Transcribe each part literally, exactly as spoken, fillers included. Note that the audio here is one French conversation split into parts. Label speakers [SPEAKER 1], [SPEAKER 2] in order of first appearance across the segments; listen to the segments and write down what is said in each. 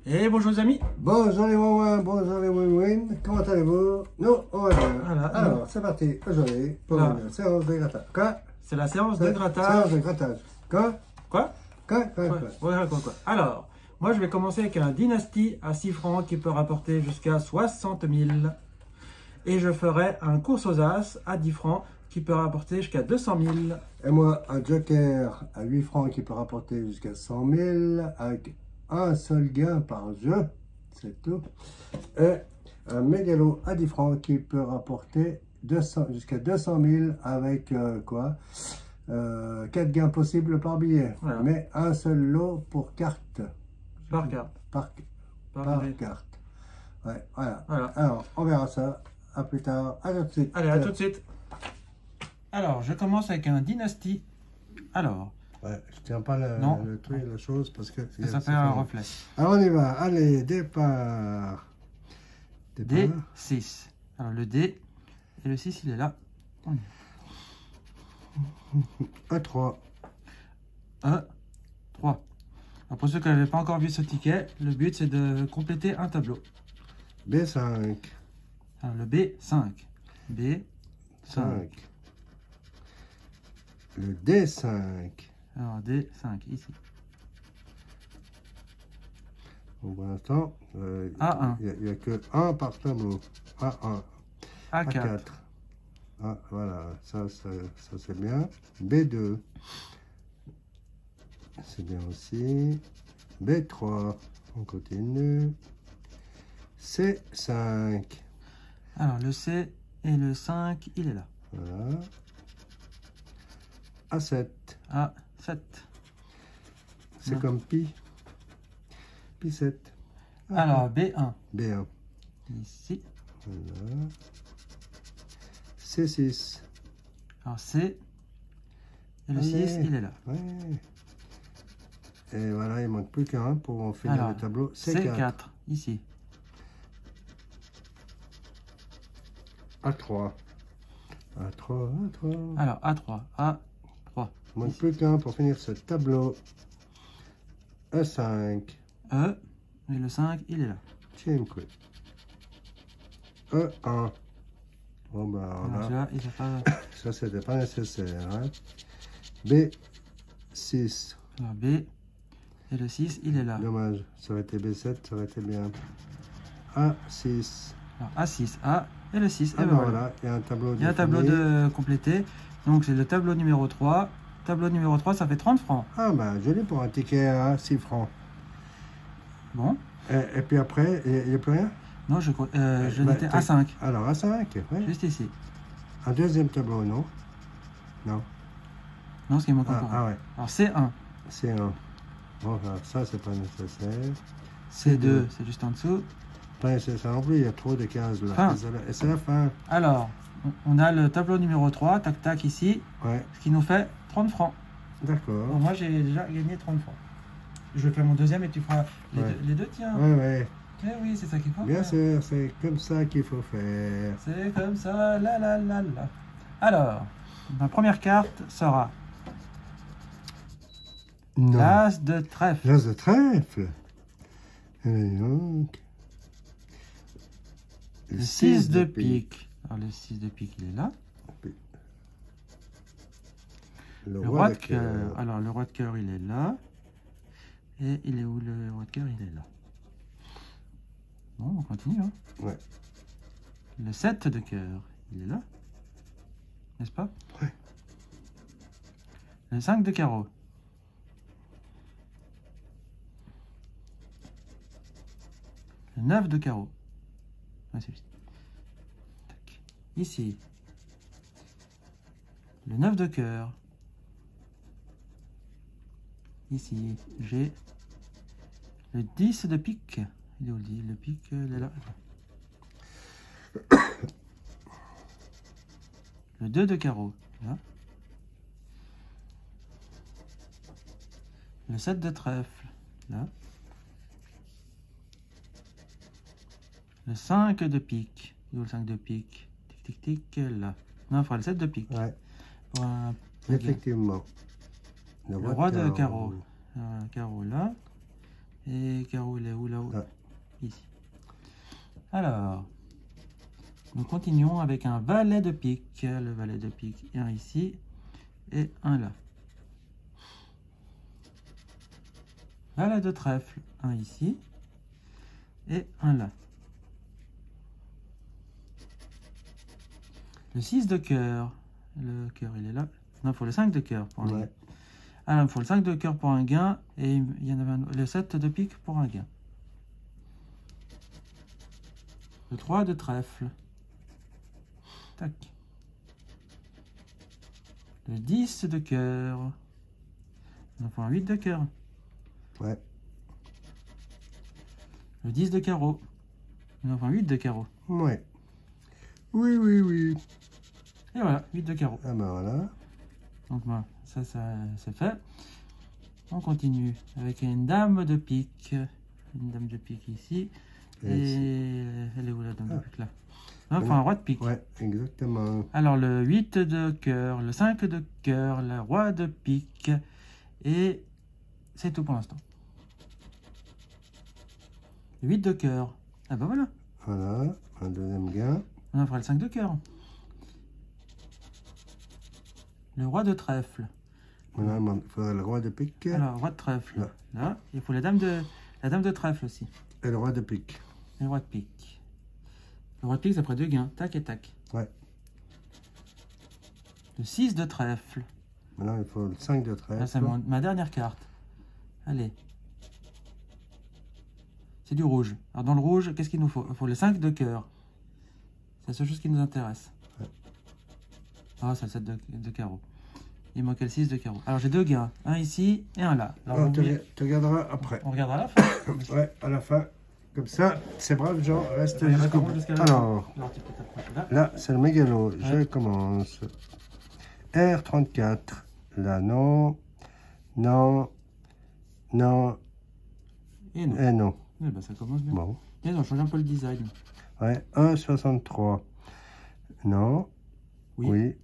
[SPEAKER 1] Et bonjour les amis.
[SPEAKER 2] Bonjour les Wouin, bonjour les Win-Win, comment allez-vous? Nous, on va bien.
[SPEAKER 1] Voilà.
[SPEAKER 2] Alors, c'est parti aujourd'hui pour
[SPEAKER 1] Là.
[SPEAKER 2] une séance de grattage. Quoi?
[SPEAKER 1] C'est la séance de
[SPEAKER 2] Séance
[SPEAKER 1] grattage.
[SPEAKER 2] de grattage. Quoi?
[SPEAKER 1] Quoi
[SPEAKER 2] Quoi? Quoi?
[SPEAKER 1] Ouais,
[SPEAKER 2] Quoi?
[SPEAKER 1] ouais, quoi, quoi. Alors, moi je vais commencer avec un dynastie à six francs qui peut rapporter jusqu'à soixante mille. Et je ferai un course aux as à dix francs qui peut rapporter jusqu'à deux cent mille.
[SPEAKER 2] Et moi, un joker à huit francs qui peut rapporter jusqu'à cent mille avec un seul gain par jeu. C'est tout. Et un mégalo à dix francs qui peut rapporter jusqu'à deux cent mille avec euh, quoi euh, quatre gains possibles par billet.
[SPEAKER 1] Voilà.
[SPEAKER 2] Mais un seul lot pour carte.
[SPEAKER 1] Par carte.
[SPEAKER 2] Par,
[SPEAKER 1] Par
[SPEAKER 2] par
[SPEAKER 1] billet.
[SPEAKER 2] carte. Ouais, voilà.
[SPEAKER 1] Voilà.
[SPEAKER 2] Alors, on verra ça. À plus tard. À tout de suite.
[SPEAKER 1] Allez, à tout de suite. Alors, je commence avec un dynastie. Alors,
[SPEAKER 2] Ouais, je tiens pas le,
[SPEAKER 1] Non.
[SPEAKER 2] le truc, la chose, parce que...
[SPEAKER 1] ça fait un reflet.
[SPEAKER 2] Alors, on y va. Allez, départ. Départ.
[SPEAKER 1] D six. Alors, le D et le six, il est là. On y
[SPEAKER 2] A trois.
[SPEAKER 1] va. E trois. Alors, pour ceux qui n'avaient pas encore vu ce ticket, le but c'est de compléter un tableau.
[SPEAKER 2] B cinq.
[SPEAKER 1] Alors, le B cinq. B cinq.
[SPEAKER 2] cinq. Le D cinq.
[SPEAKER 1] Alors, D cinq, ici.
[SPEAKER 2] Donc, pour l'instant, euh,
[SPEAKER 1] A un.
[SPEAKER 2] il n'y a, a que un par tableau. A un.
[SPEAKER 1] A
[SPEAKER 2] A
[SPEAKER 1] quatre.
[SPEAKER 2] quatre. Ah, voilà, ça, ça, ça c'est bien. B deux. C'est bien aussi. B trois. On continue. C cinq.
[SPEAKER 1] Alors, le C et le cinq, il est là.
[SPEAKER 2] Voilà. A sept.
[SPEAKER 1] A sept.
[SPEAKER 2] C'est
[SPEAKER 1] Ouais.
[SPEAKER 2] comme pi. Pi sept. Ah,
[SPEAKER 1] Alors, B un.
[SPEAKER 2] B un.
[SPEAKER 1] Ici.
[SPEAKER 2] Voilà. C six.
[SPEAKER 1] Alors, C et le
[SPEAKER 2] Allez.
[SPEAKER 1] six, il est là.
[SPEAKER 2] Ouais. Et voilà, il manque plus qu'un pour finir
[SPEAKER 1] Alors,
[SPEAKER 2] le tableau. C
[SPEAKER 1] C
[SPEAKER 2] quatre.
[SPEAKER 1] quatre, ici.
[SPEAKER 2] A trois. A trois, A trois.
[SPEAKER 1] Alors, A trois. A trois.
[SPEAKER 2] Il manque
[SPEAKER 1] Ici.
[SPEAKER 2] plus qu'un pour finir ce tableau. E cinq.
[SPEAKER 1] E et le cinq, il est là.
[SPEAKER 2] Tiens, quoi. E un. Bon, bah,
[SPEAKER 1] Alors,
[SPEAKER 2] voilà.
[SPEAKER 1] celui-là, il n'est pas...
[SPEAKER 2] Ça, c'était pas nécessaire. Hein. B six.
[SPEAKER 1] Alors, B et le six, il est là.
[SPEAKER 2] Dommage. Ça aurait été B sept, ça aurait été bien. A six.
[SPEAKER 1] Alors, A six, A et le six.
[SPEAKER 2] Ah,
[SPEAKER 1] et
[SPEAKER 2] ben
[SPEAKER 1] ben
[SPEAKER 2] voilà.
[SPEAKER 1] voilà.
[SPEAKER 2] Il y a un tableau
[SPEAKER 1] Il y a un tableau
[SPEAKER 2] défini.
[SPEAKER 1] de complété. Donc, c'est le tableau numéro trois. Tableau numéro trois, ça fait trente francs.
[SPEAKER 2] Ah, bah, joli pour un ticket à six francs.
[SPEAKER 1] Bon.
[SPEAKER 2] Et, et puis après, il n'y a plus rien?
[SPEAKER 1] Non, je, euh, je
[SPEAKER 2] Bah,
[SPEAKER 1] l'étais
[SPEAKER 2] t'as-
[SPEAKER 1] à cinq.
[SPEAKER 2] Alors, A cinq, ouais.
[SPEAKER 1] Juste ici.
[SPEAKER 2] Un deuxième tableau, non? Non.
[SPEAKER 1] Non, ce qui manque
[SPEAKER 2] Ah,
[SPEAKER 1] encore.
[SPEAKER 2] ah ouais,
[SPEAKER 1] Alors, C un.
[SPEAKER 2] c'est un. Bon, alors, ça, c'est pas nécessaire.
[SPEAKER 1] C deux, c'est juste en dessous.
[SPEAKER 2] Pas nécessaire non plus, il y a trop de cases là.
[SPEAKER 1] Fin.
[SPEAKER 2] Et c'est la- Et c'est la fin.
[SPEAKER 1] Alors, on- on a le tableau numéro trois, tac tac, ici,
[SPEAKER 2] Ouais,
[SPEAKER 1] ce qui nous fait trente francs. Bon,
[SPEAKER 2] d'accord.
[SPEAKER 1] moi, j'ai déjà gagné trente francs. Je vais faire mon deuxième et tu feras les,
[SPEAKER 2] Ouais.
[SPEAKER 1] deux, les deux tiens.
[SPEAKER 2] Ouais, ouais.
[SPEAKER 1] Eh oui, c'est ça qu'il faut
[SPEAKER 2] Bien
[SPEAKER 1] faire.
[SPEAKER 2] sûr, c'est comme ça qu'il faut faire.
[SPEAKER 1] C'est comme ça, la la la la. Alors, ma première carte sera
[SPEAKER 2] Non.
[SPEAKER 1] l'as de trèfle.
[SPEAKER 2] L'as de trèfle. Et donc.
[SPEAKER 1] Le six de pique. Alors, le six de pique, il est là.
[SPEAKER 2] Le,
[SPEAKER 1] Le roi de cœur. Alors, le roi de cœur, il est là. Et il est où le roi de cœur? Il est là. Bon, on continue. Hein.
[SPEAKER 2] Ouais.
[SPEAKER 1] Le sept de cœur, il est là. N'est-ce pas?
[SPEAKER 2] Ouais.
[SPEAKER 1] Le cinq de carreau. Le neuf de carreau. Ouais, c'est juste. Tac. Ici. Le neuf de cœur. Ici, j'ai le dix de pique. Il est où le dix? Le pique, il est là. Le deux de carreau, là. Le sept de trèfle, là. Le cinq de pique. Il est où le cinq de pique? Tic, tic, tic, là. Non, il fera le sept de pique.
[SPEAKER 2] Ouais,
[SPEAKER 1] Pour un-
[SPEAKER 2] effectivement.
[SPEAKER 1] Le roi de carreau. Un carreau là. Et carreau, il est où là-haut?
[SPEAKER 2] Ah.
[SPEAKER 1] Ici. Alors, nous continuons avec un valet de pique. Le valet de pique, un ici et un là. Valet de trèfle, un ici et un là. Le six de cœur, le cœur il est là. Non, il faut le cinq de cœur pour un
[SPEAKER 2] Ouais.
[SPEAKER 1] gain. Alors, il faut le cinq de cœur pour un gain et il y en avait un, le sept de pique pour un gain. Le trois de trèfle. Tac. Le dix de cœur. Il en faut un huit de cœur.
[SPEAKER 2] Ouais.
[SPEAKER 1] Le dix de carreau. Il en faut un huit de carreau.
[SPEAKER 2] Ouais. Oui, oui, oui.
[SPEAKER 1] Et voilà, huit de carreau.
[SPEAKER 2] Ah ben voilà.
[SPEAKER 1] Donc moi, ça, ça c'est fait. On continue avec une dame de pique. Une dame de pique ici. Et,
[SPEAKER 2] Et ici.
[SPEAKER 1] elle est où la dame
[SPEAKER 2] Ah.
[SPEAKER 1] de pique là? Enfin, un roi de pique.
[SPEAKER 2] Ouais, exactement.
[SPEAKER 1] Alors le huit de cœur, le cinq de cœur, le roi de pique. Et c'est tout pour l'instant. huit de cœur. Ah ben voilà.
[SPEAKER 2] Voilà, un deuxième gain.
[SPEAKER 1] On en fera le cinq de cœur. Le roi de trèfle.
[SPEAKER 2] Voilà, il faudrait le roi de pique
[SPEAKER 1] Alors, roi de trèfle.
[SPEAKER 2] Là.
[SPEAKER 1] Là. Il faut la dame de, la dame de trèfle aussi.
[SPEAKER 2] et le roi de pique.
[SPEAKER 1] Et le roi de pique. Le roi de pique, ça ferait deux gains. Tac et tac.
[SPEAKER 2] Ouais.
[SPEAKER 1] Le six de trèfle.
[SPEAKER 2] Maintenant, il faut le cinq de
[SPEAKER 1] Là,
[SPEAKER 2] trèfle.
[SPEAKER 1] c'est mon- ma dernière carte. Allez. C'est du rouge. Alors, dans le rouge, qu'est-ce qu'il nous faut? Il faut le cinq de cœur. C'est la seule chose qui nous intéresse.
[SPEAKER 2] Ouais.
[SPEAKER 1] Ah, c'est le sept de, de carreau. Il manquait le six de carreau. Alors, j'ai deux gains. Un ici et un là. Alors,
[SPEAKER 2] Ah,
[SPEAKER 1] vous
[SPEAKER 2] tu,
[SPEAKER 1] voyez-
[SPEAKER 2] tu regarderas après.
[SPEAKER 1] on regardera à la fin.
[SPEAKER 2] Ouais, à la fin. Comme ça, c'est brave, genre, reste
[SPEAKER 1] Ouais,
[SPEAKER 2] jusqu'au
[SPEAKER 1] restons
[SPEAKER 2] bout.
[SPEAKER 1] jusqu'à la
[SPEAKER 2] Alors,
[SPEAKER 1] fin. Alors, tu peux t'approcher là.
[SPEAKER 2] là, c'est le mégalo. Je
[SPEAKER 1] Ouais.
[SPEAKER 2] commence. R trente-quatre. Là, non. Non. Non.
[SPEAKER 1] Et non.
[SPEAKER 2] Et non.
[SPEAKER 1] Eh ben, ça commence bien.
[SPEAKER 2] Bon.
[SPEAKER 1] Et non, on change un peu le design.
[SPEAKER 2] Ouais, un soixante-trois. Non.
[SPEAKER 1] Oui.
[SPEAKER 2] Oui.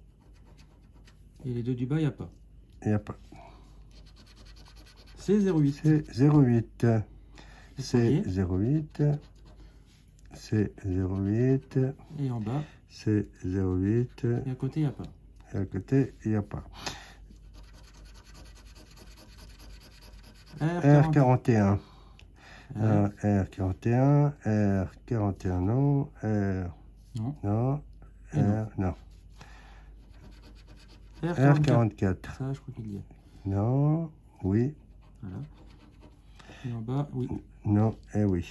[SPEAKER 1] Et les deux du bas, il n'y a pas.
[SPEAKER 2] Il n'y a pas.
[SPEAKER 1] C'est zéro huit.
[SPEAKER 2] C'est zéro huit. C'est
[SPEAKER 1] premier.
[SPEAKER 2] zéro huit. C'est zéro huit.
[SPEAKER 1] Et en bas,
[SPEAKER 2] C'est zéro huit.
[SPEAKER 1] et à côté, il n'y a pas.
[SPEAKER 2] Et à côté, il n'y a pas. R quarante et un.
[SPEAKER 1] Euh,
[SPEAKER 2] R quarante et un. R quarante et un, non. R.
[SPEAKER 1] non.
[SPEAKER 2] Non.
[SPEAKER 1] Et non.
[SPEAKER 2] R. Non.
[SPEAKER 1] R
[SPEAKER 2] R
[SPEAKER 1] quarante-quatre.
[SPEAKER 2] quarante-quatre.
[SPEAKER 1] Ça, je crois qu'il y est.
[SPEAKER 2] Non. Oui.
[SPEAKER 1] Voilà. Et en bas, oui.
[SPEAKER 2] Non. Et oui.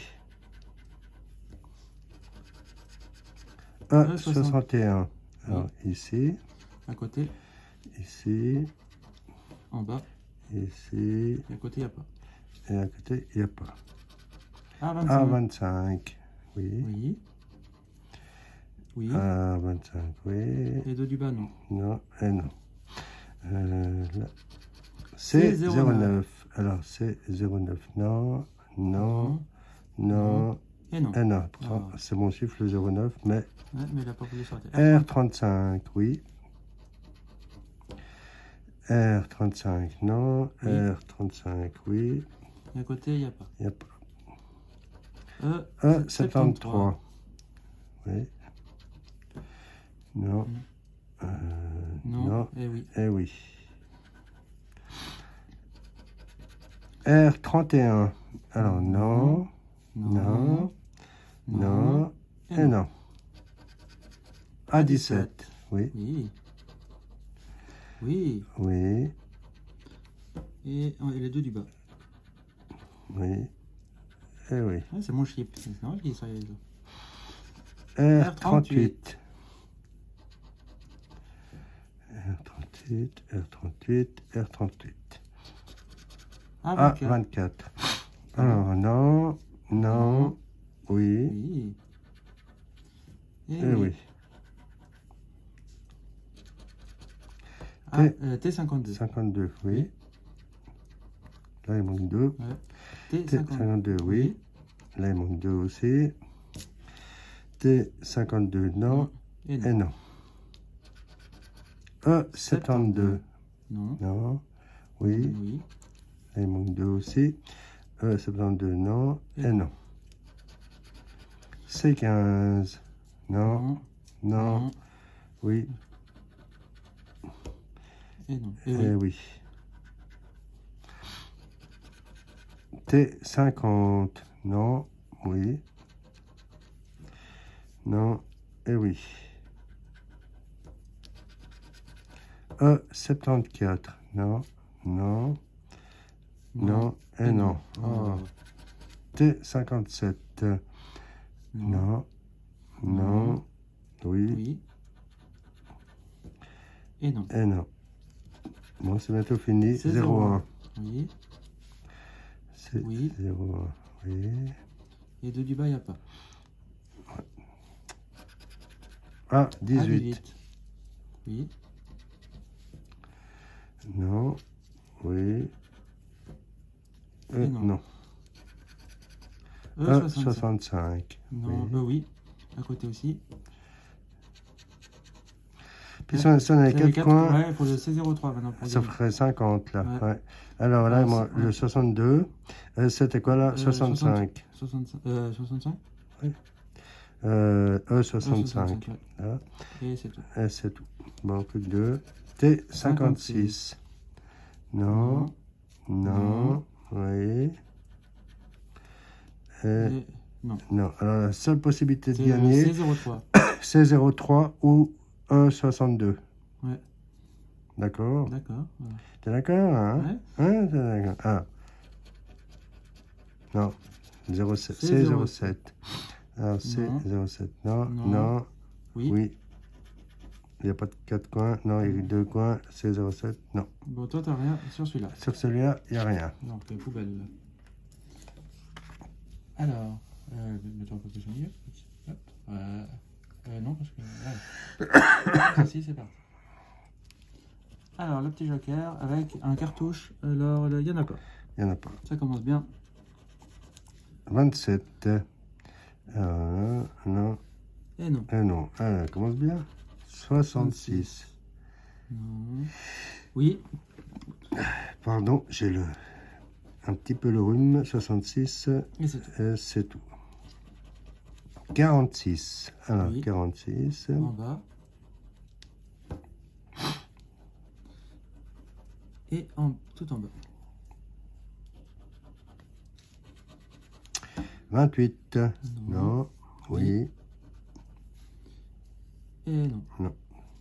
[SPEAKER 2] un
[SPEAKER 1] E soixante.
[SPEAKER 2] soixante et un. Alors, ici.
[SPEAKER 1] À côté,
[SPEAKER 2] Ici.
[SPEAKER 1] en bas,
[SPEAKER 2] Ici.
[SPEAKER 1] et à côté, il n'y a pas.
[SPEAKER 2] Et à côté, il n'y a pas.
[SPEAKER 1] A vingt-cinq.
[SPEAKER 2] A vingt-cinq. Oui.
[SPEAKER 1] Oui. Oui.
[SPEAKER 2] A vingt-cinq. Oui.
[SPEAKER 1] Et deux du bas, non.
[SPEAKER 2] Non. Et non. Euh, là.
[SPEAKER 1] C'est
[SPEAKER 2] C'est
[SPEAKER 1] zéro
[SPEAKER 2] zéro
[SPEAKER 1] neuf.
[SPEAKER 2] neuf. Alors, c'est zéro neuf. Non. Non.
[SPEAKER 1] Non.
[SPEAKER 2] Non.
[SPEAKER 1] Et non.
[SPEAKER 2] Et non. Pourtant,
[SPEAKER 1] Ah.
[SPEAKER 2] c'est mon chiffre, le zéro neuf. Mais
[SPEAKER 1] Ouais, mais il n'a pas voulu sortir.
[SPEAKER 2] R trente-cinq. Oui. R trente-cinq. Non.
[SPEAKER 1] Oui.
[SPEAKER 2] R trente-cinq. Oui.
[SPEAKER 1] Et à côté, il n'y a pas.
[SPEAKER 2] Il n'y a pas.
[SPEAKER 1] E
[SPEAKER 2] un soixante-treize. Oui. Non. Euh,
[SPEAKER 1] Non.
[SPEAKER 2] non.
[SPEAKER 1] Et oui.
[SPEAKER 2] Eh oui. R trente et un. Alors, non. Non. Non.
[SPEAKER 1] Et
[SPEAKER 2] Et non. A dix-sept. Oui.
[SPEAKER 1] Oui. Oui.
[SPEAKER 2] Oui.
[SPEAKER 1] Et, et les deux du bas.
[SPEAKER 2] Oui. Eh oui.
[SPEAKER 1] Ouais, c'est mon chip. C'est normal qu'il soit les deux.
[SPEAKER 2] R trente-huit. R trente-huit. R trente-huit. R trente-huit.
[SPEAKER 1] Ah,
[SPEAKER 2] A
[SPEAKER 1] vingt-quatre.
[SPEAKER 2] vingt-quatre. Alors, non. Non. Oui.
[SPEAKER 1] Oui. Et
[SPEAKER 2] Eh oui.
[SPEAKER 1] Ah,
[SPEAKER 2] T-
[SPEAKER 1] euh, T cinquante-deux.
[SPEAKER 2] cinquante-deux. Oui. Là, il manque deux.
[SPEAKER 1] Ouais. T
[SPEAKER 2] T
[SPEAKER 1] cinquante-deux.
[SPEAKER 2] cinquante-deux, oui. Là, il manque deux aussi. T cinquante-deux, non.
[SPEAKER 1] Et non.
[SPEAKER 2] Et non. E soixante-douze.
[SPEAKER 1] Non.
[SPEAKER 2] Non. Oui.
[SPEAKER 1] Oui.
[SPEAKER 2] Là, il manque deux aussi. E soixante-douze, non.
[SPEAKER 1] Et
[SPEAKER 2] Et non. C quinze, non.
[SPEAKER 1] Non.
[SPEAKER 2] Non.
[SPEAKER 1] Non.
[SPEAKER 2] Oui.
[SPEAKER 1] Et non. Et
[SPEAKER 2] Et
[SPEAKER 1] oui.
[SPEAKER 2] oui. T cinquante, non. Oui. Non. Et oui. E soixante-quatorze, non. Non. Non. Et non.
[SPEAKER 1] Oh.
[SPEAKER 2] Oh. T cinquante-sept, non. Non. Oui.
[SPEAKER 1] Oui. Et non.
[SPEAKER 2] Et non. Bon, c'est bientôt fini.
[SPEAKER 1] C'est
[SPEAKER 2] zéro
[SPEAKER 1] zéro
[SPEAKER 2] un.
[SPEAKER 1] Oui.
[SPEAKER 2] C'est
[SPEAKER 1] Oui.
[SPEAKER 2] zéro un. Oui.
[SPEAKER 1] Et deux du bas, il n'y a pas.
[SPEAKER 2] Ah,
[SPEAKER 1] Ah,
[SPEAKER 2] dix-huit.
[SPEAKER 1] Oui.
[SPEAKER 2] Non. Oui. Euh,
[SPEAKER 1] Et non.
[SPEAKER 2] non.
[SPEAKER 1] E
[SPEAKER 2] E
[SPEAKER 1] soixante-cinq.
[SPEAKER 2] soixante-cinq.
[SPEAKER 1] Non.
[SPEAKER 2] Oui.
[SPEAKER 1] E oui. À côté aussi.
[SPEAKER 2] Puis si on si on a les
[SPEAKER 1] C'est les
[SPEAKER 2] quatre coins,
[SPEAKER 1] Ouais, il faut le C zéro trois maintenant. Pour
[SPEAKER 2] ça
[SPEAKER 1] gagner.
[SPEAKER 2] ferait cinquante là.
[SPEAKER 1] Ouais.
[SPEAKER 2] Ouais. Alors là,
[SPEAKER 1] Ah,
[SPEAKER 2] moi,
[SPEAKER 1] c'est-
[SPEAKER 2] le
[SPEAKER 1] ouais.
[SPEAKER 2] soixante-deux, euh, c'était quoi là?
[SPEAKER 1] Euh,
[SPEAKER 2] soixante-cinq.
[SPEAKER 1] soixante-cinq. Euh, soixante-cinq
[SPEAKER 2] Euh, E
[SPEAKER 1] Euh,
[SPEAKER 2] soixante-cinq.
[SPEAKER 1] ouais.
[SPEAKER 2] Là.
[SPEAKER 1] Et c'est tout.
[SPEAKER 2] Et c'est tout. Bon, plus que deux. T cinquante-six. Non. Non. Oui. Et
[SPEAKER 1] Et non.
[SPEAKER 2] non. Alors la seule possibilité de
[SPEAKER 1] C'est le
[SPEAKER 2] gagner,
[SPEAKER 1] C zéro trois.
[SPEAKER 2] c'est zéro trois ou E soixante-deux.
[SPEAKER 1] Ouais.
[SPEAKER 2] D'accord?
[SPEAKER 1] D'accord. Voilà.
[SPEAKER 2] T'es d'accord, hein?
[SPEAKER 1] Ouais.
[SPEAKER 2] Hein, t'es d'accord. Ah. Non. zéro sept.
[SPEAKER 1] C'est
[SPEAKER 2] C'est
[SPEAKER 1] zéro
[SPEAKER 2] zéro sept. Alors c'est
[SPEAKER 1] Non.
[SPEAKER 2] zéro sept. Non.
[SPEAKER 1] Non.
[SPEAKER 2] Non.
[SPEAKER 1] Oui.
[SPEAKER 2] Oui. Il n'y a pas de quatre coins. Non, il y a deux coins. C'est zéro sept. Non.
[SPEAKER 1] Bon, toi, t'as rien sur celui-là.
[SPEAKER 2] Sur celui-là, il n'y a rien.
[SPEAKER 1] Donc, les poubelles. Alors, euh, mets-toi un peu plus au milieu. Hop. Euh, euh, non, parce que. Voilà. Si, c'est parti. Alors, le petit joker avec un cartouche. Alors, il n'y en a pas.
[SPEAKER 2] Il n'y en a pas.
[SPEAKER 1] Ça commence bien.
[SPEAKER 2] vingt-sept. Euh, non.
[SPEAKER 1] Et non.
[SPEAKER 2] Et non. Ah, commence bien. soixante-six.
[SPEAKER 1] Non. Oui.
[SPEAKER 2] Pardon, j'ai le un petit peu le rhume. soixante-six.
[SPEAKER 1] Et c'est tout.
[SPEAKER 2] Et c'est tout. quarante-six. Alors,
[SPEAKER 1] Oui.
[SPEAKER 2] quarante-six.
[SPEAKER 1] En bas. Et en, tout en bas.
[SPEAKER 2] vingt-huit.
[SPEAKER 1] Non.
[SPEAKER 2] Non. Oui.
[SPEAKER 1] Et non.
[SPEAKER 2] Non.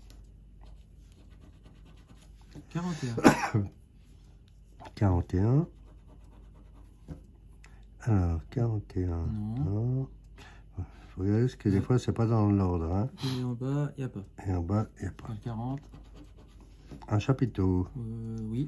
[SPEAKER 1] quarante et un.
[SPEAKER 2] quarante et un. Alors, quarante et un.
[SPEAKER 1] Non.
[SPEAKER 2] Non. Faut regarder parce que des fois, c'est pas dans l'ordre. Hein.
[SPEAKER 1] Et en bas, il n'y a pas.
[SPEAKER 2] Et en bas, il n'y a pas.
[SPEAKER 1] Le quarante.
[SPEAKER 2] Un chapiteau.
[SPEAKER 1] Euh, oui.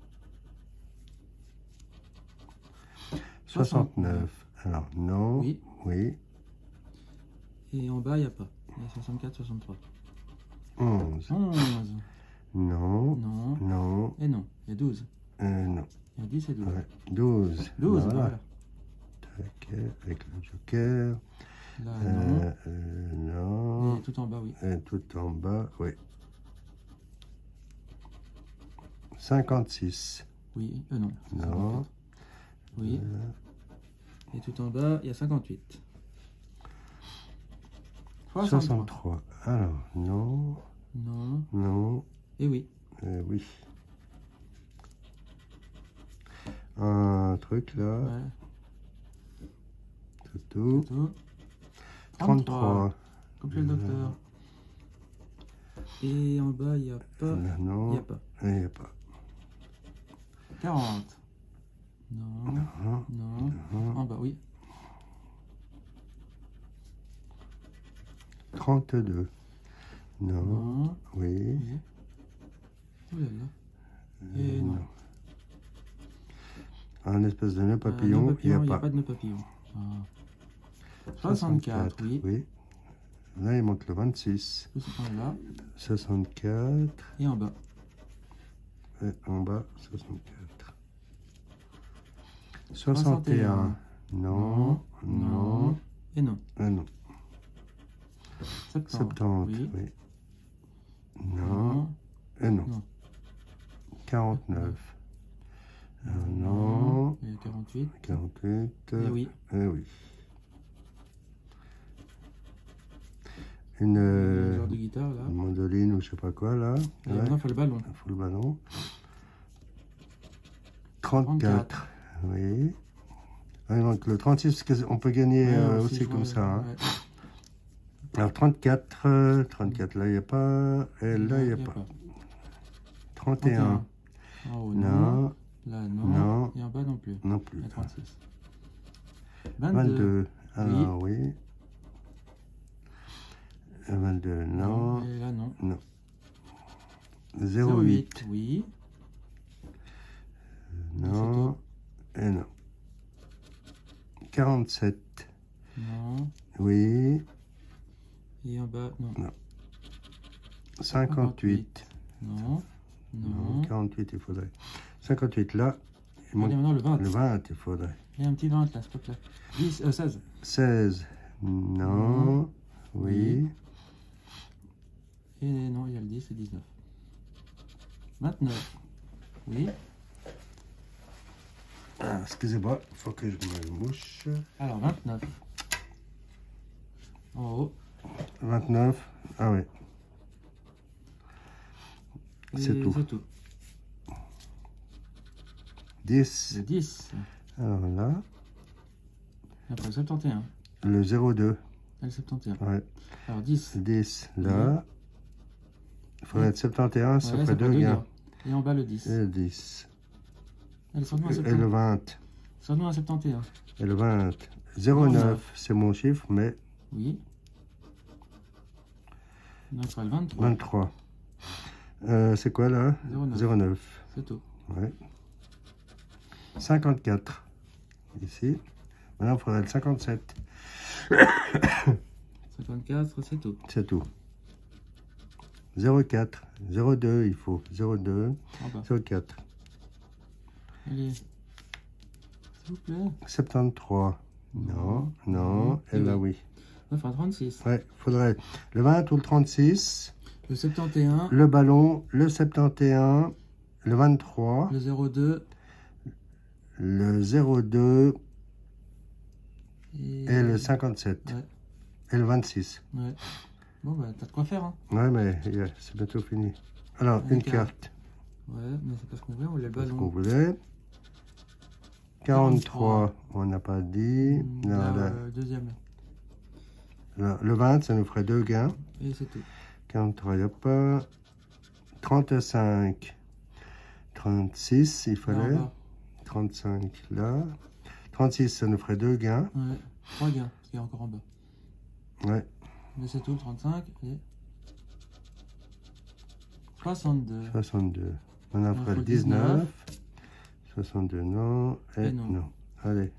[SPEAKER 2] soixante-neuf. Alors, non.
[SPEAKER 1] Oui.
[SPEAKER 2] Oui.
[SPEAKER 1] Et en bas, il n'y a pas. Il y a soixante-quatre, soixante-trois.
[SPEAKER 2] onze.
[SPEAKER 1] onze.
[SPEAKER 2] Non.
[SPEAKER 1] Non.
[SPEAKER 2] Non.
[SPEAKER 1] Et non. Il y a douze.
[SPEAKER 2] Euh, non.
[SPEAKER 1] Il y a dix et douze.
[SPEAKER 2] Ouais. douze.
[SPEAKER 1] douze,
[SPEAKER 2] Voilà.
[SPEAKER 1] voilà.
[SPEAKER 2] Tac, avec le joker.
[SPEAKER 1] Là,
[SPEAKER 2] Euh, euh,
[SPEAKER 1] non.
[SPEAKER 2] non.
[SPEAKER 1] Et tout en bas, oui.
[SPEAKER 2] Et tout en bas, oui. cinquante-six.
[SPEAKER 1] Oui. Euh, non.
[SPEAKER 2] Non.
[SPEAKER 1] cinquante-quatre. Oui.
[SPEAKER 2] Euh,
[SPEAKER 1] Et tout en bas, il y a cinquante-huit. soixante-trois.
[SPEAKER 2] soixante-trois. Alors, non.
[SPEAKER 1] Non.
[SPEAKER 2] Non.
[SPEAKER 1] Et oui.
[SPEAKER 2] Euh, oui. Un truc là.
[SPEAKER 1] Ouais.
[SPEAKER 2] C'est tout.
[SPEAKER 1] Tout.
[SPEAKER 2] trente-trois.
[SPEAKER 1] Comme chez le docteur. Et en bas, il n'y a pas.
[SPEAKER 2] Là,
[SPEAKER 1] Il
[SPEAKER 2] non.
[SPEAKER 1] n'y a pas.
[SPEAKER 2] Il n'y a pas.
[SPEAKER 1] quarante. Non.
[SPEAKER 2] Non.
[SPEAKER 1] Non.
[SPEAKER 2] Non.
[SPEAKER 1] En bas, oui.
[SPEAKER 2] trente-deux. Non.
[SPEAKER 1] Non.
[SPEAKER 2] Oui.
[SPEAKER 1] Oui. Ouh là là.
[SPEAKER 2] Euh,
[SPEAKER 1] Et non.
[SPEAKER 2] Un espèce de nœud
[SPEAKER 1] Euh,
[SPEAKER 2] papillon,
[SPEAKER 1] nœud
[SPEAKER 2] il n'y
[SPEAKER 1] papillon,
[SPEAKER 2] a
[SPEAKER 1] il n'y
[SPEAKER 2] pas.
[SPEAKER 1] a pas de nœud papillon. Ah. soixante-quatre, oui.
[SPEAKER 2] oui. Là, il manque le vingt-six.
[SPEAKER 1] Tout ce point-là.
[SPEAKER 2] soixante-quatre.
[SPEAKER 1] Et en bas.
[SPEAKER 2] Et en bas, soixante-quatre. soixante et un. Non. Non.
[SPEAKER 1] Et non.
[SPEAKER 2] Ah non.
[SPEAKER 1] septante.
[SPEAKER 2] soixante-dix.
[SPEAKER 1] Oui.
[SPEAKER 2] Oui. Non.
[SPEAKER 1] Non.
[SPEAKER 2] Et non.
[SPEAKER 1] Non.
[SPEAKER 2] quarante-neuf. Euh, non.
[SPEAKER 3] Et quarante-huit.
[SPEAKER 2] quarante-huit.
[SPEAKER 3] Et oui.
[SPEAKER 2] Eh oui. Une,
[SPEAKER 3] Un genre de guitare là.
[SPEAKER 2] une mandoline ou je sais pas quoi là.
[SPEAKER 3] Et maintenant, il faut le ballon.
[SPEAKER 2] Il faut le ballon. trente-quatre. Oui. Ah, donc le trente-six, on peut gagner
[SPEAKER 3] Ouais,
[SPEAKER 2] euh,
[SPEAKER 3] aussi,
[SPEAKER 2] aussi
[SPEAKER 3] je
[SPEAKER 2] comme
[SPEAKER 3] vois,
[SPEAKER 2] ça. Hein.
[SPEAKER 3] ouais.
[SPEAKER 2] Alors trente-quatre, euh, trente-quatre, là il n'y a pas. Et là il n'y a, pas. trente et un.
[SPEAKER 3] En haut,
[SPEAKER 2] Non.
[SPEAKER 3] non. Là, non.
[SPEAKER 2] Non.
[SPEAKER 3] Et en bas, non plus.
[SPEAKER 2] Non plus.
[SPEAKER 3] Et trente-six.
[SPEAKER 2] vingt-deux. Alors oui. vingt-deux, non.
[SPEAKER 3] Et là, non.
[SPEAKER 2] Non. zéro huit.
[SPEAKER 3] Oui.
[SPEAKER 2] Non. Et non. quarante-sept.
[SPEAKER 3] Non.
[SPEAKER 2] Oui.
[SPEAKER 3] Et en bas, non.
[SPEAKER 2] Non. cinquante-huit.
[SPEAKER 3] Non. Non.
[SPEAKER 2] Non. quarante-huit, il faudrait. cinquante-huit là. Il
[SPEAKER 3] Allez,
[SPEAKER 2] manque
[SPEAKER 3] maintenant le vingt.
[SPEAKER 2] le vingt, il faudrait.
[SPEAKER 3] Il y a un petit vingt là, s'il te plaît. dix, euh, seize.
[SPEAKER 2] seize. Non. Oui.
[SPEAKER 3] Et non, il y a le dix et dix-neuf. vingt-neuf. Oui.
[SPEAKER 2] Ah, excusez-moi, il faut que je me mouche.
[SPEAKER 3] Alors, vingt-neuf. En haut.
[SPEAKER 2] vingt-neuf. Ah oui. C'est
[SPEAKER 3] Et
[SPEAKER 2] tout.
[SPEAKER 3] C'est tout.
[SPEAKER 2] dix.
[SPEAKER 3] Le dix.
[SPEAKER 2] Alors là,
[SPEAKER 3] Et après le soixante et un.
[SPEAKER 2] le zéro deux.
[SPEAKER 3] Et le soixante et un.
[SPEAKER 2] Ouais.
[SPEAKER 3] Alors, dix.
[SPEAKER 2] dix là. Il faudrait être soixante et un, ça
[SPEAKER 3] Ouais,
[SPEAKER 2] ferait deux gains.
[SPEAKER 3] gains. Et en bas le dix.
[SPEAKER 2] Et le dix.
[SPEAKER 3] Allez, sors-nous un
[SPEAKER 2] Et le
[SPEAKER 3] soixante et un.
[SPEAKER 2] vingt.
[SPEAKER 3] Sors-nous un soixante et un.
[SPEAKER 2] Et le vingt. zéro neuf, c'est mon chiffre, mais
[SPEAKER 3] Oui. Donc, il sera le vingt-trois.
[SPEAKER 2] vingt-trois. Euh, c'est quoi là?
[SPEAKER 3] zéro neuf.
[SPEAKER 2] zéro neuf.
[SPEAKER 3] C'est tout.
[SPEAKER 2] Ouais. cinquante-quatre. Ici. Maintenant, il faudrait le cinquante-sept.
[SPEAKER 3] cinquante-quatre, c'est tout.
[SPEAKER 2] C'est tout. zéro quatre. zéro deux, il faut. zéro deux.
[SPEAKER 3] En bas.
[SPEAKER 2] zéro quatre.
[SPEAKER 3] Allez. S'il vous plaît.
[SPEAKER 2] soixante-treize. Non, non. Et là, oui.
[SPEAKER 3] On va faire trente-six.
[SPEAKER 2] Ouais, faudrait le vingt ou le trente-six.
[SPEAKER 3] Le soixante et un.
[SPEAKER 2] Le ballon, le soixante et un. Le vingt-trois.
[SPEAKER 3] Le zéro deux.
[SPEAKER 2] Le zéro deux.
[SPEAKER 3] Et,
[SPEAKER 2] Et le cinquante-sept.
[SPEAKER 3] Ouais.
[SPEAKER 2] Et le vingt-six.
[SPEAKER 3] Ouais. Bon, bah, t'as de quoi faire, hein.
[SPEAKER 2] Ouais, mais yeah, c'est bientôt fini. Alors,
[SPEAKER 3] Une
[SPEAKER 2] une
[SPEAKER 3] carte.
[SPEAKER 2] carte.
[SPEAKER 3] Ouais, mais c'est parce qu'on voulait, on voulait le
[SPEAKER 2] Parce qu'on
[SPEAKER 3] ballon.
[SPEAKER 2] voulait. quarante-trois, on n'a pas dit.
[SPEAKER 3] Mmh,
[SPEAKER 2] Là,
[SPEAKER 3] là,
[SPEAKER 2] là,
[SPEAKER 3] euh, deuxième.
[SPEAKER 2] là, le vingt, ça nous ferait deux gains.
[SPEAKER 3] Et c'est tout.
[SPEAKER 2] quarante-trois, il n'y a pas. trente-cinq. trente-six, il
[SPEAKER 3] Là, en
[SPEAKER 2] fallait.
[SPEAKER 3] bas.
[SPEAKER 2] trente-cinq, là. trente-six, ça nous ferait deux gains.
[SPEAKER 3] Ouais. Trois gains, parce qu'il y a encore en bas.
[SPEAKER 2] Ouais.
[SPEAKER 3] Mais c'est tout, le trente-cinq. Et soixante-deux.
[SPEAKER 2] soixante-deux. On en
[SPEAKER 3] Il
[SPEAKER 2] ferait
[SPEAKER 3] faut
[SPEAKER 2] le dix-neuf. soixante-deux, non. Et,
[SPEAKER 3] Et non.
[SPEAKER 2] non. Allez.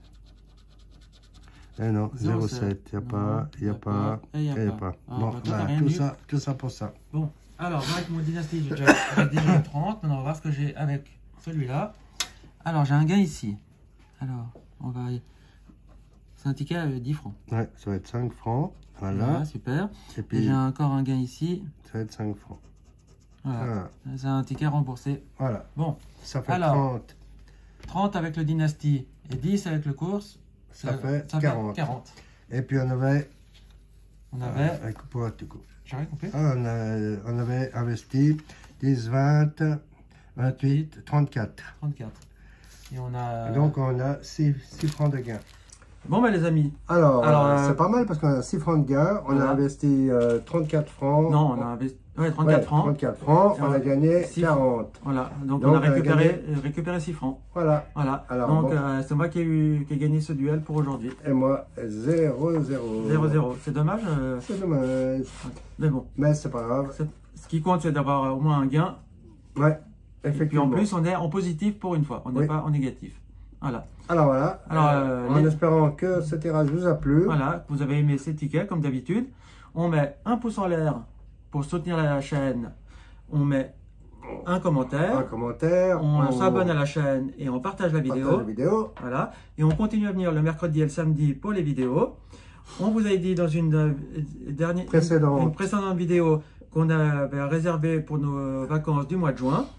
[SPEAKER 2] Et non,
[SPEAKER 3] zéro
[SPEAKER 2] zéro
[SPEAKER 3] sept.
[SPEAKER 2] sept, il n'y a
[SPEAKER 3] Non,
[SPEAKER 2] pas, il n'y a pas,
[SPEAKER 3] Et il
[SPEAKER 2] et
[SPEAKER 3] n'y
[SPEAKER 2] il n'y
[SPEAKER 3] a
[SPEAKER 2] a
[SPEAKER 3] pas.
[SPEAKER 2] pas.
[SPEAKER 3] Ah,
[SPEAKER 2] Bon,
[SPEAKER 3] bah, toi, t'as
[SPEAKER 2] bah,
[SPEAKER 3] rien
[SPEAKER 2] tout,
[SPEAKER 3] eu.
[SPEAKER 2] ça, tout ça pour ça.
[SPEAKER 3] Bon, alors, moi, avec mon dynastie, j'ai déjà j'ai déjà trente. Maintenant, on va voir ce que j'ai avec celui-là. Alors, j'ai un gain ici. Alors, on va... C'est un ticket à dix francs.
[SPEAKER 2] Ouais, ça va être cinq francs. Voilà.
[SPEAKER 3] Voilà, super.
[SPEAKER 2] Et
[SPEAKER 3] Et
[SPEAKER 2] puis,
[SPEAKER 3] j'ai encore un gain ici.
[SPEAKER 2] ça va être cinq francs.
[SPEAKER 3] Voilà.
[SPEAKER 2] Voilà.
[SPEAKER 3] C'est un ticket remboursé.
[SPEAKER 2] Voilà.
[SPEAKER 3] Bon,
[SPEAKER 2] Ça fait
[SPEAKER 3] Alors,
[SPEAKER 2] trente.
[SPEAKER 3] trente avec le dynastie et dix avec le course.
[SPEAKER 2] Ça fait quarante.
[SPEAKER 3] quarante.
[SPEAKER 2] Et puis, on avait...
[SPEAKER 3] On avait...
[SPEAKER 2] Euh, un coup pour un petit coup.
[SPEAKER 3] J'ai rien compris.
[SPEAKER 2] Ah, on, a- on avait investi dix, vingt, vingt-huit, trente-quatre.
[SPEAKER 3] trente-quatre. Et on a...
[SPEAKER 2] Donc, on a six francs de gain.
[SPEAKER 1] Bon, bah les amis,
[SPEAKER 2] Alors,
[SPEAKER 1] Alors,
[SPEAKER 2] euh,
[SPEAKER 1] euh,
[SPEAKER 2] c'est pas mal parce qu'on a six francs de gain. On
[SPEAKER 1] Voilà.
[SPEAKER 2] a investi euh, trente-quatre francs.
[SPEAKER 1] non, on a investi... Ouais, trente-quatre
[SPEAKER 2] Ouais,
[SPEAKER 1] francs.
[SPEAKER 2] trente-quatre francs. On a
[SPEAKER 1] Ouais.
[SPEAKER 2] gagné
[SPEAKER 1] Six
[SPEAKER 2] quarante.
[SPEAKER 1] Voilà, donc,
[SPEAKER 2] Donc,
[SPEAKER 1] on a
[SPEAKER 2] on a
[SPEAKER 1] récupéré,
[SPEAKER 2] gagné-
[SPEAKER 1] euh, récupéré six francs.
[SPEAKER 2] Voilà.
[SPEAKER 1] Voilà,
[SPEAKER 2] Alors,
[SPEAKER 1] donc
[SPEAKER 2] bon.
[SPEAKER 1] euh, c'est moi qui ai, eu, qui ai gagné ce duel pour aujourd'hui.
[SPEAKER 2] Et moi, zéro zéro.
[SPEAKER 1] zéro zéro, c'est dommage, euh,
[SPEAKER 2] C'est dommage.
[SPEAKER 1] mais bon.
[SPEAKER 2] Mais c'est pas grave.
[SPEAKER 1] C'est- Ce qui compte, c'est d'avoir euh, au moins un gain.
[SPEAKER 2] Ouais,
[SPEAKER 1] Et puis
[SPEAKER 2] effectivement.
[SPEAKER 1] en plus, on est en positif pour une fois, on n'est
[SPEAKER 2] Oui.
[SPEAKER 1] pas en négatif. Voilà,
[SPEAKER 2] Alors voilà.
[SPEAKER 1] Alors,
[SPEAKER 2] Euh,
[SPEAKER 1] euh,
[SPEAKER 2] en
[SPEAKER 1] les-
[SPEAKER 2] espérant que ce tirage vous a plu.
[SPEAKER 1] voilà, vous avez aimé ces tickets comme d'habitude. On met un pouce en l'air pour soutenir la chaîne. On met un commentaire.
[SPEAKER 2] Un commentaire.
[SPEAKER 1] On s'abonne à la chaîne et on partage la
[SPEAKER 2] partage
[SPEAKER 1] vidéo.
[SPEAKER 2] la vidéo.
[SPEAKER 1] Voilà. Et on continue à venir le mercredi et le samedi pour les vidéos. On vous a dit dans une euh, dernière
[SPEAKER 2] Précédente.
[SPEAKER 1] une précédente vidéo qu'on avait réservé pour nos vacances du mois de juin.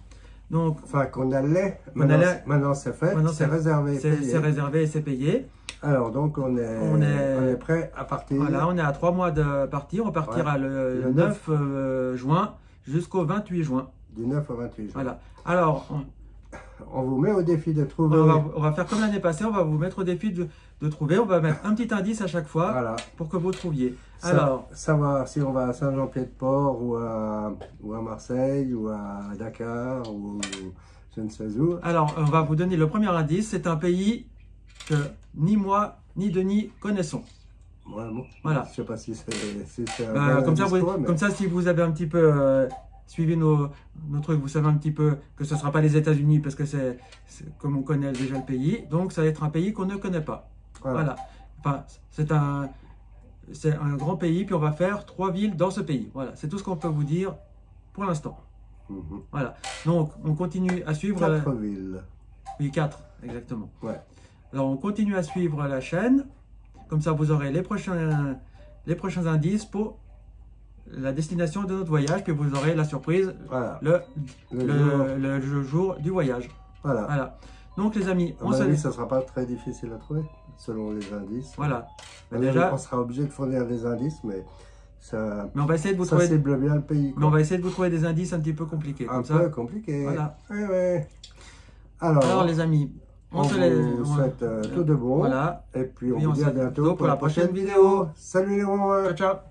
[SPEAKER 1] Donc,
[SPEAKER 2] enfin, qu'on allait.
[SPEAKER 1] Qu'on
[SPEAKER 2] Maintenant,
[SPEAKER 1] allait-
[SPEAKER 2] maintenant c'est fait.
[SPEAKER 1] Maintenant,
[SPEAKER 2] C'est
[SPEAKER 1] c'est-
[SPEAKER 2] réservé.
[SPEAKER 1] c'est
[SPEAKER 2] payé.
[SPEAKER 1] c'est réservé et c'est payé.
[SPEAKER 2] Alors, donc, on est,
[SPEAKER 1] On est-
[SPEAKER 2] on est prêt à partir.
[SPEAKER 1] Voilà, on est à trois mois de partir. On partira le,
[SPEAKER 2] Le
[SPEAKER 1] neuf euh, juin jusqu'au vingt-huit juin.
[SPEAKER 2] Du neuf au vingt-huit juin.
[SPEAKER 1] Voilà. Alors, on,
[SPEAKER 2] On vous met au défi de trouver.
[SPEAKER 1] on va, on va faire comme l'année passée. On va vous mettre au défi de, de trouver. On va mettre un petit indice à chaque fois
[SPEAKER 2] Voilà.
[SPEAKER 1] pour que vous trouviez.
[SPEAKER 2] Sa-
[SPEAKER 1] Alors,
[SPEAKER 2] savoir si on va à Saint-Jean-Pied-de-Port ou à, ou à Marseille ou à Dakar ou je ne sais où.
[SPEAKER 1] alors, on va vous donner le premier indice. C'est un pays que ni moi ni Denis connaissons.
[SPEAKER 2] Ouais, bon.
[SPEAKER 1] Voilà.
[SPEAKER 2] Je sais pas si c'est si c'est un
[SPEAKER 1] Bah,
[SPEAKER 2] bon
[SPEAKER 1] comme, ça,
[SPEAKER 2] indice
[SPEAKER 1] vous,
[SPEAKER 2] pour eux, mais-
[SPEAKER 1] comme ça, si vous avez un petit peu euh, suivi nos, nos trucs, vous savez un petit peu que ce ne sera pas les États-Unis parce que c'est c'est comme on connaît déjà le pays. Donc, ça va être un pays qu'on ne connaît pas.
[SPEAKER 2] Voilà.
[SPEAKER 1] Voilà. Enfin, c'est un, c'est un grand pays, puis on va faire trois villes dans ce pays. Voilà, c'est tout ce qu'on peut vous dire pour l'instant.
[SPEAKER 2] Mhm.
[SPEAKER 1] Voilà. Donc, on continue à suivre. euh,
[SPEAKER 2] Quatre villes.
[SPEAKER 1] oui, quatre, exactement.
[SPEAKER 2] Ouais.
[SPEAKER 1] Alors, on continue à suivre la chaîne. Comme ça, vous aurez les prochains, les prochains indices pour la destination de notre voyage. Puis vous aurez la surprise
[SPEAKER 2] Voilà.
[SPEAKER 1] le,
[SPEAKER 2] Le
[SPEAKER 1] le,
[SPEAKER 2] jour.
[SPEAKER 1] le- le jour du voyage.
[SPEAKER 2] Voilà.
[SPEAKER 1] Voilà. Donc, les amis,
[SPEAKER 2] À
[SPEAKER 1] on
[SPEAKER 2] mon
[SPEAKER 1] se
[SPEAKER 2] avis,
[SPEAKER 1] laisse.
[SPEAKER 2] ça sera pas très difficile à trouver, selon les indices.
[SPEAKER 1] Voilà.
[SPEAKER 2] On,
[SPEAKER 1] Déjà-
[SPEAKER 2] on sera obligé de fournir des indices, mais ça,
[SPEAKER 1] Mais on va essayer de vous
[SPEAKER 2] ça
[SPEAKER 1] trouver.
[SPEAKER 2] cible bien le pays.
[SPEAKER 1] Mais on va essayer de vous trouver des indices un petit peu compliqués.
[SPEAKER 2] Un
[SPEAKER 1] Comme
[SPEAKER 2] peu
[SPEAKER 1] ça.
[SPEAKER 2] compliqué.
[SPEAKER 1] Voilà.
[SPEAKER 2] Ouais, ouais. Alors,
[SPEAKER 1] Alors, les amis, on,
[SPEAKER 2] on
[SPEAKER 1] se laisse.
[SPEAKER 2] vous
[SPEAKER 1] on-
[SPEAKER 2] souhaite euh, tout de bon.
[SPEAKER 1] Voilà.
[SPEAKER 2] Et puis, on
[SPEAKER 1] Puis on
[SPEAKER 2] vous dit
[SPEAKER 1] se
[SPEAKER 2] à
[SPEAKER 1] dit
[SPEAKER 2] bientôt
[SPEAKER 1] pour la prochaine vidéo.
[SPEAKER 2] Salut les Romains.
[SPEAKER 1] Ciao, ciao.